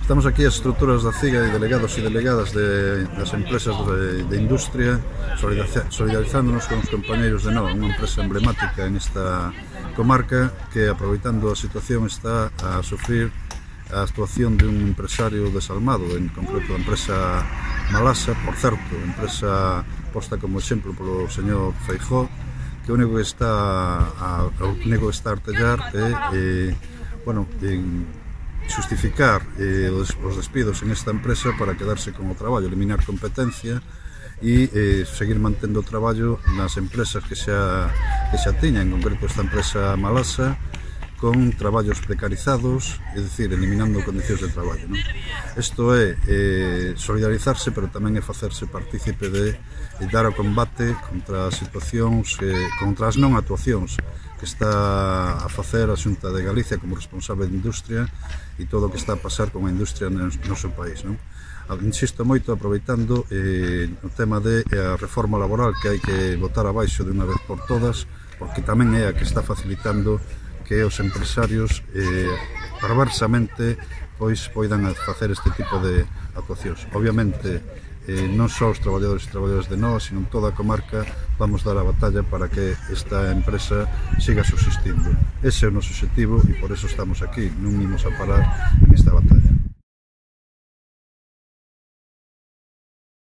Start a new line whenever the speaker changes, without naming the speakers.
Estamos aquí as estruturas da CIGA e delegados e delegadas das empresas de industria, solidarizándonos con os compañeiros de Nova, unha empresa emblemática en esta comarca que, aproveitando a situación, está a sufrir a actuación de un empresario desalmado, en concreto a empresa Malasa, por certo, empresa posta como exemplo polo señor Feijóo, que o único que está a artellar é justificar os despidos en esta empresa para quedarse con o traballo, eliminar competencia e seguir mantendo o traballo nas empresas que xa tiña, en concreto esta empresa Malasa, con traballos precarizados, é dicir, eliminando condicións de traballo, non? Isto é solidarizarse, pero tamén é facerse partícipe de dar o combate contra as situacións, contra as non actuacións que está a facer a Xunta de Galicia como responsable de industria e todo o que está a pasar con a industria no noso país, non? Insisto moito aproveitando o tema de a reforma laboral que hai que botar abaixo de unha vez por todas, porque tamén é a que está facilitando que os empresarios perversamente poidan facer este tipo de actuacións. Obviamente non só os traballadores e traballadoras de Nova, sino en toda a comarca vamos dar a batalla para que esta empresa siga subsistindo. Ese é o noso objetivo e por eso estamos aquí, non imos a parar en esta batalla.